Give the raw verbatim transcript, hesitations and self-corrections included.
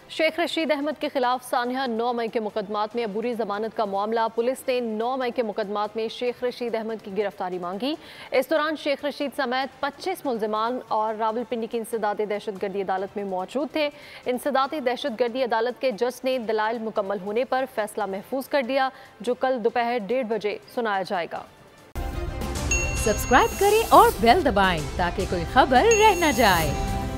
शेख रशीद अहमद के खिलाफ सानिया नौ मई के मुकदमात में अबूरी जमानत का मामला। पुलिस ने नौ मई के मुकदमात में शेख रशीद अहमद की गिरफ्तारी मांगी। इस दौरान शेख रशीद समेत पच्चीस मुलजिमान और रावलपिंडी की इंसदादी दहशतगर्दी अदालत में मौजूद थे। इंसदादी दहशतगर्दी अदालत के जज ने दलाइल मुकम्मल होने पर फैसला महफूज कर दिया, जो कल दोपहर डेढ़ बजे सुनाया जाएगा। सब्सक्राइब करें और बेल दबाएं ताकि कोई खबर रह न जाए।